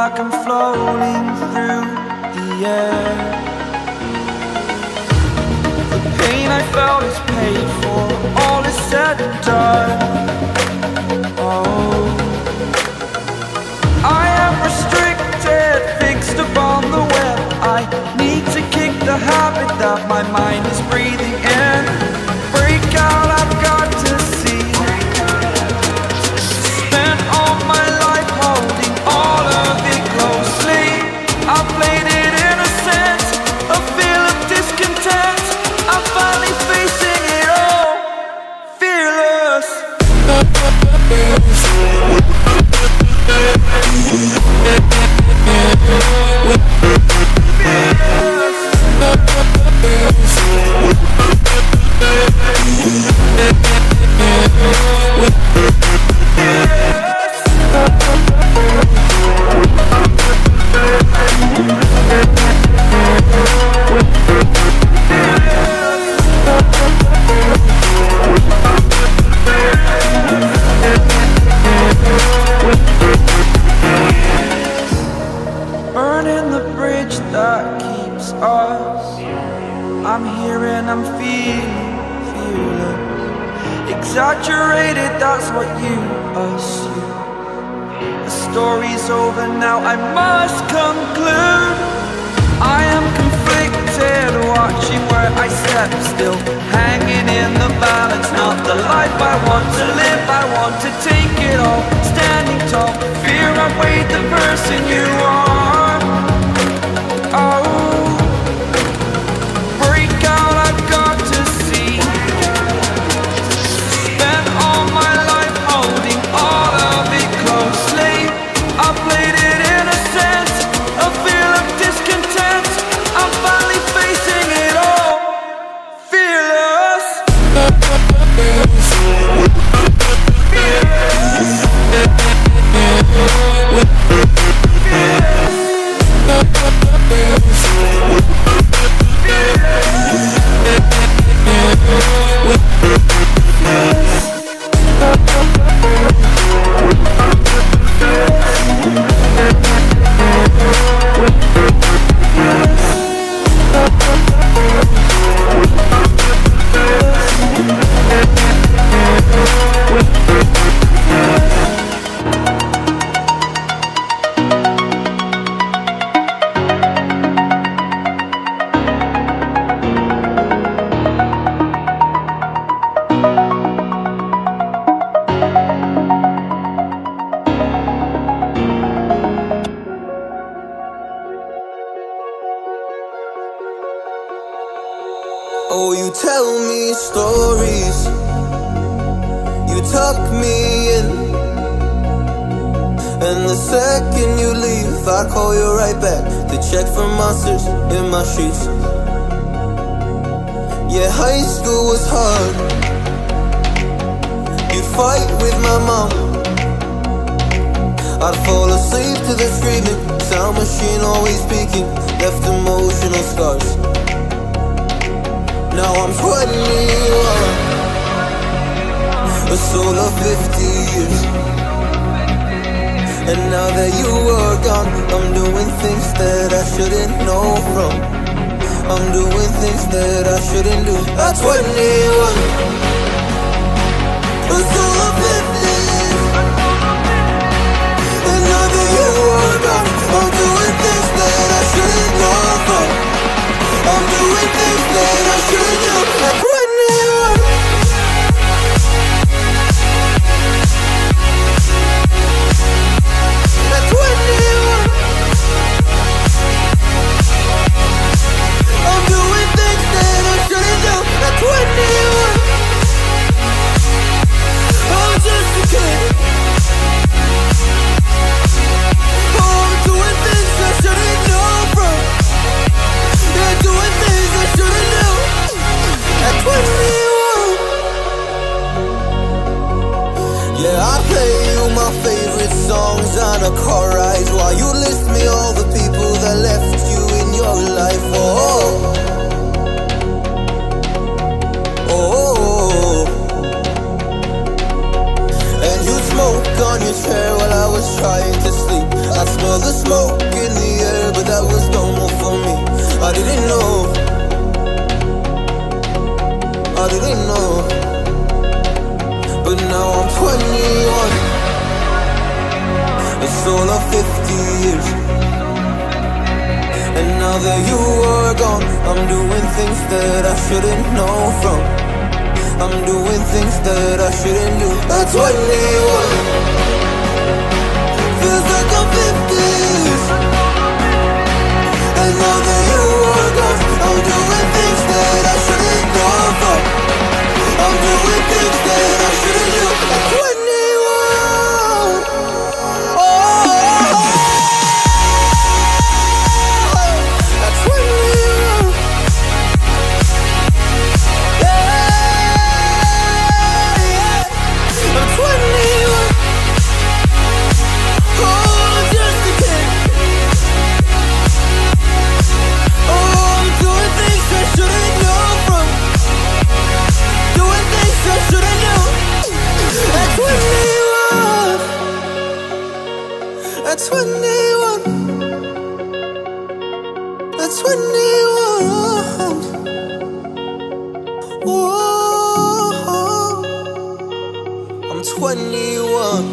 like I'm floating through the air. The pain I felt is paid for, all is said and done. Oh, I am restricted, fixed upon the web. I need to kick the habit that my mind is breathing in. Break out, I've got to see. Spent all my life holding all of it closely. I played it innocent, a feel of discontent. I'm finally facing it all, fearless. Burning the bridge that keeps us. I'm here and I'm feeling fearless. Exaggerated, that's what you assume. The story's over now, I must conclude. I am conflicted, watching where I step still, hanging in the balance. Not the life I want to live, I want to take it all. Standing tall, fear outweighed the person you are. Oh, break out, I've got to see. Spent all my life holding all of it closely. I played it innocent, a feel of discontent. I'm finally facing it all, fearless. Oh, you tell me stories, you tuck me in, and the second you leave, I call you right back to check for monsters in my sheets. Yeah, high school was hard. You'd fight with my mom, I'd fall asleep to the screaming, sound machine always speaking, left emotional scars. Now I'm 21, a soul of 50 years. And now that you are gone, I'm doing things that I shouldn't know from. I'm doing things that I shouldn't do. At 21, a soul of 50 years. And now that you are gone, I'm doing things that I shouldn't know from. I'm doing things that I shouldn't do. At 21. At 21. I'm doing things that I shouldn't do. At 21. I'm just a kid. Oh, I'm doing things I shouldn't know from. Yeah, doing things I shouldn't do. At 21. Yeah, I play you my favorite songs on a car ride while you list me all the people that left you in your life. Oh, oh, and you smoke on your chair while I was trying to sleep. I'd Smell the smoke in the air, but that was normal for me. I didn't know, I didn't know. But now I'm 21. It's all of 50 years. And now that you are gone, I'm doing things that I shouldn't know from. I'm doing things that I shouldn't do. At 21, feels like I'm 50s. And now that you are gone, I'm doing things that I shouldn't know from. I'm doing things that I shouldn't do. At 21, oh, at 21, yeah, I'm 21. Oh, I'm just a kid. Oh, I'm doing things I shouldn't know from. Doing things I shouldn't know. At 21, at 21, at 21. Whoa, I'm 21.